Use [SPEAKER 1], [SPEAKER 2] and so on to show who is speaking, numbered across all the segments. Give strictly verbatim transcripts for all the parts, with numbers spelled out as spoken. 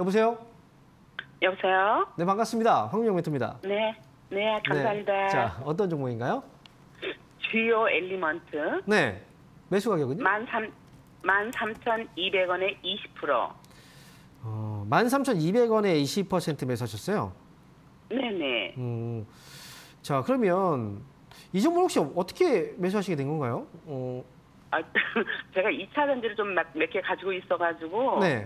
[SPEAKER 1] 여보세요?
[SPEAKER 2] 여보세요?
[SPEAKER 1] 네, 반갑습니다. 황민영 멘토입니다.
[SPEAKER 2] 네, 네, 감사합니다.
[SPEAKER 1] 네. 자, 어떤 종목인가요?
[SPEAKER 2] 주요 엘리먼트.
[SPEAKER 1] 네. 매수 가격은요?
[SPEAKER 2] 만 삼천이백 원에 이십 퍼센트.
[SPEAKER 1] 어, 만 삼천이백 원에 이십 퍼센트 매수하셨어요?
[SPEAKER 2] 네네.
[SPEAKER 1] 음, 자, 그러면 이 종목 혹시 어떻게 매수하시게 된 건가요? 어,
[SPEAKER 2] 아, 제가 이 차 전지를 좀 몇 개 가지고 있어가지고
[SPEAKER 1] 네.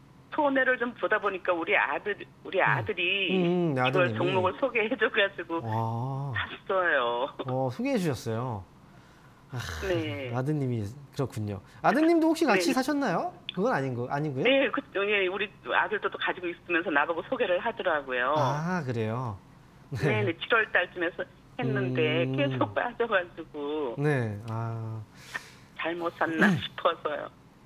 [SPEAKER 2] 손해를 좀 보다 보니까 우리 아들, 우리 아들이
[SPEAKER 1] 음,
[SPEAKER 2] 이걸
[SPEAKER 1] 아드님이.
[SPEAKER 2] 종목을 소개해줘가지고
[SPEAKER 1] 와,
[SPEAKER 2] 샀어요.
[SPEAKER 1] 어, 소개해 주셨어요. 아,
[SPEAKER 2] 네.
[SPEAKER 1] 아드님이 그렇군요. 아드님도 혹시 같이
[SPEAKER 2] 네.
[SPEAKER 1] 사셨나요? 그건 아닌 거 아니고요?
[SPEAKER 2] 네, 그, 예, 우리 아들도 또 가지고 있으면서 나보고 소개를 하더라고요.
[SPEAKER 1] 아, 그래요.
[SPEAKER 2] 네, 네, 칠월 달쯤에서 했는데
[SPEAKER 1] 음.
[SPEAKER 2] 계속 빠져가지고
[SPEAKER 1] 네. 아.
[SPEAKER 2] 잘못 샀나 싶어서요.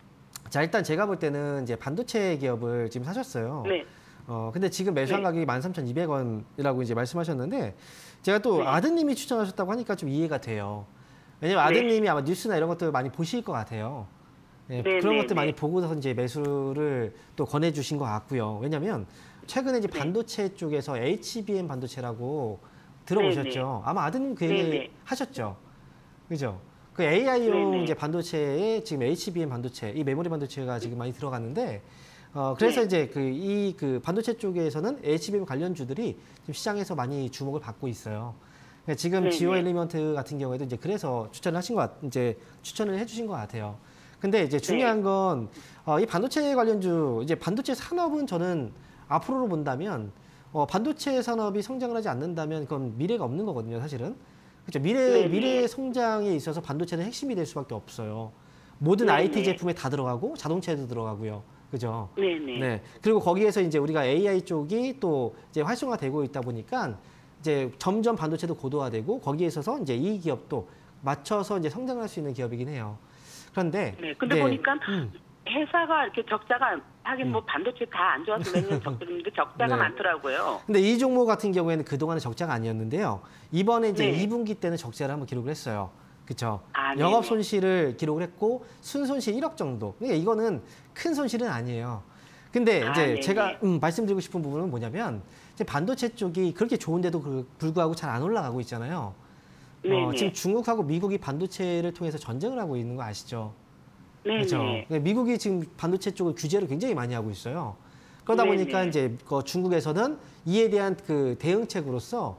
[SPEAKER 1] 자, 일단 제가 볼 때는 이제 반도체 기업을 지금 사셨어요.
[SPEAKER 2] 네.
[SPEAKER 1] 어, 근데 지금 매수한
[SPEAKER 2] 네.
[SPEAKER 1] 가격이 만 삼천이백 원이라고 이제 말씀하셨는데, 제가 또
[SPEAKER 2] 네.
[SPEAKER 1] 아드님이 추천하셨다고 하니까 좀 이해가 돼요. 왜냐면
[SPEAKER 2] 네.
[SPEAKER 1] 아드님이 아마 뉴스나 이런 것들 많이 보실 것 같아요. 네,
[SPEAKER 2] 네,
[SPEAKER 1] 그런
[SPEAKER 2] 네,
[SPEAKER 1] 것들
[SPEAKER 2] 네.
[SPEAKER 1] 많이 보고서 이제 매수를 또 권해주신 것 같고요. 왜냐면 최근에 이제
[SPEAKER 2] 네.
[SPEAKER 1] 반도체 쪽에서 에이치비엠 반도체라고 들어보셨죠?
[SPEAKER 2] 네, 네.
[SPEAKER 1] 아마 아드님 그
[SPEAKER 2] 네,
[SPEAKER 1] 얘기
[SPEAKER 2] 네.
[SPEAKER 1] 하셨죠? 그죠? 그 에이아이용
[SPEAKER 2] 네, 네.
[SPEAKER 1] 이제 반도체에 지금 에이치비엠 반도체, 이 메모리 반도체가 지금 많이 들어갔는데, 어, 그래서
[SPEAKER 2] 네.
[SPEAKER 1] 이제 그 이 그 반도체 쪽에서는 에이치비엠 관련주들이 지금 시장에서 많이 주목을 받고 있어요. 그러니까 지금
[SPEAKER 2] 네,
[SPEAKER 1] 지오
[SPEAKER 2] 네.
[SPEAKER 1] 엘리먼트 같은 경우에도 이제 그래서 추천을 하신 것 같, 이제 추천을 해주신 것 같아요. 근데 이제 중요한
[SPEAKER 2] 네.
[SPEAKER 1] 건, 어, 이 반도체 관련주, 이제 반도체 산업은 저는 앞으로로 본다면, 어, 반도체 산업이 성장을 하지 않는다면 그건 미래가 없는 거거든요, 사실은. 그렇죠. 미래,
[SPEAKER 2] 네네.
[SPEAKER 1] 미래 성장에 있어서 반도체는 핵심이 될 수밖에 없어요. 모든
[SPEAKER 2] 네네.
[SPEAKER 1] 아이티 제품에 다 들어가고 자동차에도 들어가고요. 그죠?
[SPEAKER 2] 네네.
[SPEAKER 1] 네. 그리고 거기에서 이제 우리가 에이아이 쪽이 또 이제 활성화되고 있다 보니까 이제 점점 반도체도 고도화되고 거기에 있어서 이제 이 기업도 맞춰서 이제 성장할 수 있는 기업이긴 해요. 그런데
[SPEAKER 2] 네. 근데
[SPEAKER 1] 이제,
[SPEAKER 2] 보니까
[SPEAKER 1] 음,
[SPEAKER 2] 회사가 이렇게 적자가 하긴 뭐 반도체 다 안 좋아서 몇 년 적자인데 적자가
[SPEAKER 1] 네.
[SPEAKER 2] 많더라고요.
[SPEAKER 1] 근데 이 종목 같은 경우에는 그동안은 적자가 아니었는데요. 이번에 이제
[SPEAKER 2] 네.
[SPEAKER 1] 이 분기 때는 적자를 한번 기록을 했어요. 그렇죠.
[SPEAKER 2] 아, 네네.
[SPEAKER 1] 영업 손실을 기록을 했고 순손실 일억 정도. 그러니까 이거는 큰 손실은 아니에요. 근데
[SPEAKER 2] 아,
[SPEAKER 1] 이제
[SPEAKER 2] 네네.
[SPEAKER 1] 제가 음, 말씀드리고 싶은 부분은 뭐냐면 이제 반도체 쪽이 그렇게 좋은데도 그- 불구하고 잘 안 올라가고 있잖아요. 어,
[SPEAKER 2] 네네.
[SPEAKER 1] 지금 중국하고 미국이 반도체를 통해서 전쟁을 하고 있는 거 아시죠?
[SPEAKER 2] 네네.
[SPEAKER 1] 그렇죠. 네, 미국이 지금 반도체 쪽을 규제를 굉장히 많이 하고 있어요. 그러다
[SPEAKER 2] 네네.
[SPEAKER 1] 보니까 이제 그 중국에서는 이에 대한 그 대응책으로서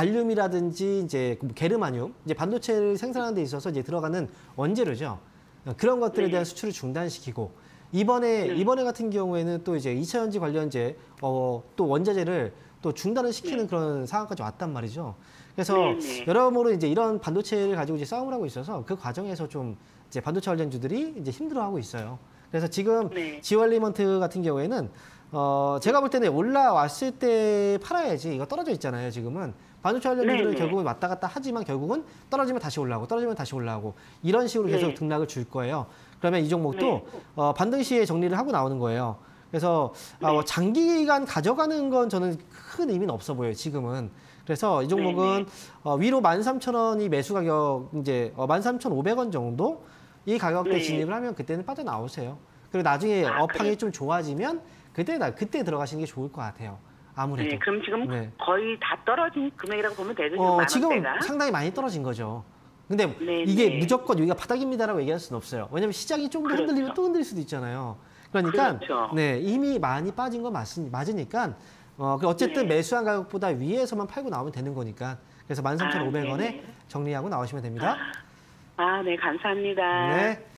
[SPEAKER 1] 갈륨이라든지 이제 그 게르마늄, 이제 반도체를 생산하는 데 있어서 이제 들어가는 원재료죠. 그런 것들에
[SPEAKER 2] 네.
[SPEAKER 1] 대한 수출을 중단시키고 이번에
[SPEAKER 2] 네.
[SPEAKER 1] 이번에 같은 경우에는 또 이제 이차 전지 관련제 어, 또 원자재를 또 중단을 시키는
[SPEAKER 2] 네.
[SPEAKER 1] 그런 상황까지 왔단 말이죠. 그래서
[SPEAKER 2] 네네.
[SPEAKER 1] 여러모로 이제 이런 반도체를 가지고 이제 싸움을 하고 있어서 그 과정에서 좀 이제 반도체 관련주들이 이제 힘들어하고 있어요. 그래서 지금
[SPEAKER 2] 네.
[SPEAKER 1] 지오 엘리먼트 같은 경우에는 어 제가 볼 때는 올라왔을 때 팔아야지. 이거 떨어져 있잖아요, 지금은. 반도체 관련주들은
[SPEAKER 2] 네네.
[SPEAKER 1] 결국은 왔다 갔다 하지만 결국은 떨어지면 다시 올라오고 떨어지면 다시 올라오고 이런 식으로 계속
[SPEAKER 2] 네.
[SPEAKER 1] 등락을 줄 거예요. 그러면 이 종목도
[SPEAKER 2] 네.
[SPEAKER 1] 어, 반드시 정리를 하고 나오는 거예요. 그래서 어,
[SPEAKER 2] 네.
[SPEAKER 1] 장기간 가져가는 건 저는 큰 의미는 없어 보여요, 지금은. 그래서 이 종목은
[SPEAKER 2] 네네.
[SPEAKER 1] 어, 위로 만 삼천 원이 매수 가격 이제 어, 만 삼천오백 원 정도 이 가격대
[SPEAKER 2] 네.
[SPEAKER 1] 진입을 하면 그때는 빠져나오세요. 그리고 나중에
[SPEAKER 2] 아,
[SPEAKER 1] 업황이
[SPEAKER 2] 그래요?
[SPEAKER 1] 좀 좋아지면 그때 나 그때 들어가시는 게 좋을 것 같아요. 아무래도.
[SPEAKER 2] 네. 그럼 지금
[SPEAKER 1] 네.
[SPEAKER 2] 거의 다 떨어진 금액이라고 보면 되죠. 지금
[SPEAKER 1] 어,
[SPEAKER 2] 만
[SPEAKER 1] 지금
[SPEAKER 2] 원대가.
[SPEAKER 1] 상당히 많이 떨어진 거죠. 근데
[SPEAKER 2] 네,
[SPEAKER 1] 이게
[SPEAKER 2] 네.
[SPEAKER 1] 무조건 여기가 바닥입니다라고 얘기할 수는 없어요. 왜냐하면 시장이 좀 더
[SPEAKER 2] 그렇죠.
[SPEAKER 1] 흔들리면 또 흔들릴 수도 있잖아요. 그러니까
[SPEAKER 2] 그렇죠.
[SPEAKER 1] 네, 이미 많이 빠진 건 맞, 맞으니까 어, 그 어쨌든
[SPEAKER 2] 네.
[SPEAKER 1] 매수한 가격보다 위에서만 팔고 나오면 되는 거니까 그래서 만 삼천오백 원에
[SPEAKER 2] 아, 네네.
[SPEAKER 1] 정리하고 나오시면 됩니다.
[SPEAKER 2] 아, 네. 감사합니다.
[SPEAKER 1] 네.